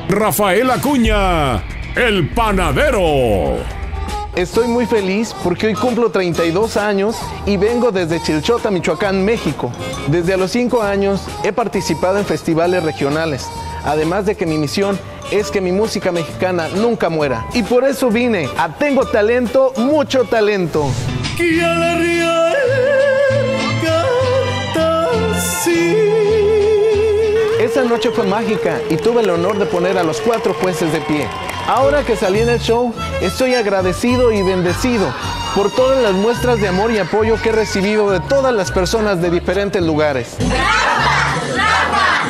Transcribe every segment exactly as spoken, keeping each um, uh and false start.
Rafael Acuña, el panadero. Estoy muy feliz porque hoy cumplo treinta y dos años y vengo desde Chilchota, Michoacán, México. Desde a los cinco años he participado en festivales regionales, además de que mi misión es que mi música mexicana nunca muera. Y por eso vine a Tengo Talento, Mucho Talento. Que a la real canta así. Esa noche fue mágica y tuve el honor de poner a los cuatro jueces de pie. Ahora que salí en el show, estoy agradecido y bendecido por todas las muestras de amor y apoyo que he recibido de todas las personas de diferentes lugares. ¡Rafa! ¡Rafa!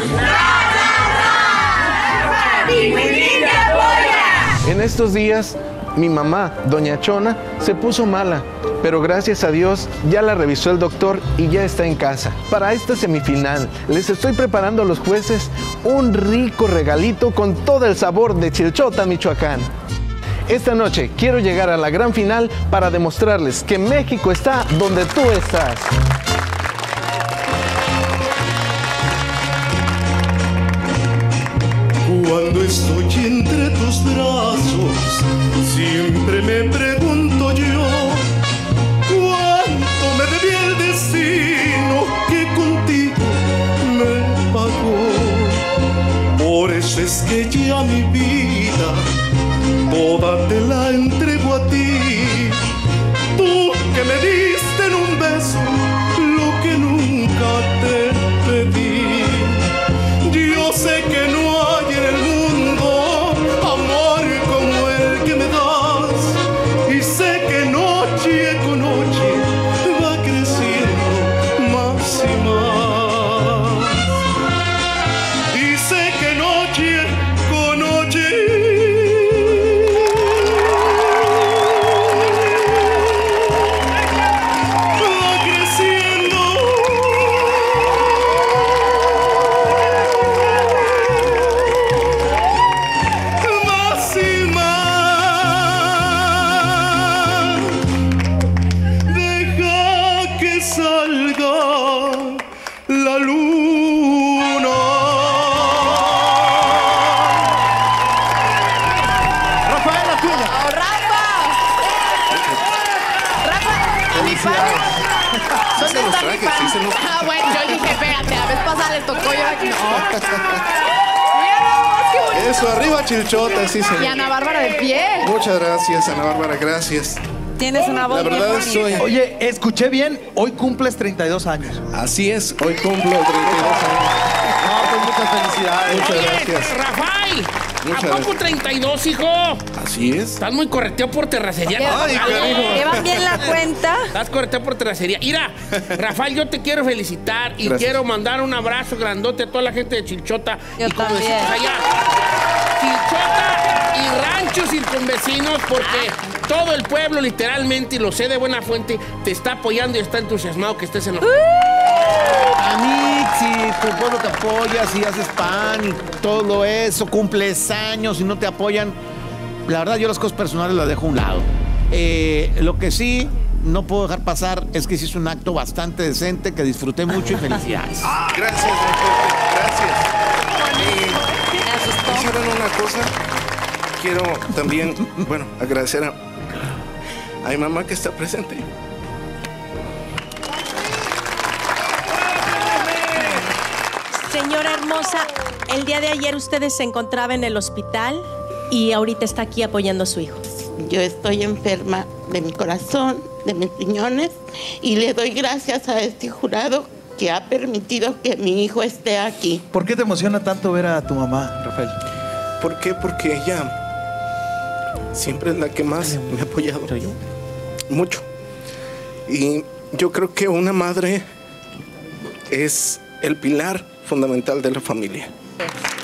¡Rafa! ¡Mi Willy te apoya! En estos días, mi mamá, doña Chona, se puso mala, pero gracias a Dios ya la revisó el doctor y ya está en casa. Para esta semifinal, les estoy preparando a los jueces un rico regalito con todo el sabor de Chilchota, Michoacán. Esta noche quiero llegar a la gran final para demostrarles que México está donde tú estás. Cuando estoy entre tus brazos, siempre me pregunto yo, ¿cuánto me debía el destino que contigo me pagó? Por eso es que ya mi vida toda te la entrego a ti. Tú que me diste en un beso lo que nunca te pedí. Yo sé que no hay en el mundo amor como el que me das, y sé que noche con noche va creciendo más y más. Dice que noche con noche va creciendo. Más y más. Deja que salga la luna. Rafael Acuña. ¡Oh, Rafa! Rafa, mi padre. ¿Dónde está mi padre? Ah, bueno, yo dije, espérate, la vez pasada le tocó yo aquí. No. Mira nomás, qué bonito. Eso, arriba Chilchota, sí, señor. Y Ana Bárbara de pie. Muchas gracias, Ana Bárbara, gracias. Tienes una voz La verdad muy soy... bonita. Oye, escuché bien, hoy cumples treinta y dos años. Así es, hoy cumplo treinta y dos años. No, pues muchas felicidades. Muchas Oye, gracias. Rafael, Muchas ¿a poco gracias. treinta y dos, hijo? Así es. Estás muy correteado por terracería. Ay, carajo. ¿Llevan bien la cuenta? Estás correteado por terracería. Mira, Rafael, yo te quiero felicitar y Gracias. quiero mandar un abrazo grandote a toda la gente de Chilchota. Yo y como también. decimos allá, Chilchota y ranchos circunvecinos, porque todo el pueblo, literalmente, y lo sé de buena fuente, te está apoyando y está entusiasmado que estés en los... A mí, si tu pueblo te apoya, si haces pan y todo eso, cumples años y no te apoyan, la verdad yo las cosas personales las dejo a un lado. Eh, lo que sí no puedo dejar pasar es que hiciste un acto bastante decente, que disfruté mucho y felicidades. Gracias, doctor. Gracias. Me asustó. ¿Y saben una cosa? Quiero también, bueno, agradecer a, a mi mamá que está presente. Señora hermosa, el día de ayer ustedes se encontraba en el hospital y ahorita está aquí apoyando a su hijo. Yo estoy enferma de mi corazón, de mis riñones, y le doy gracias a este jurado que ha permitido que mi hijo esté aquí. ¿Por qué te emociona tanto ver a tu mamá, Rafael? ¿Por qué? Porque ella siempre es la que más me ha apoyado. Mucho. Y yo creo que una madre es el pilar fundamental de la familia.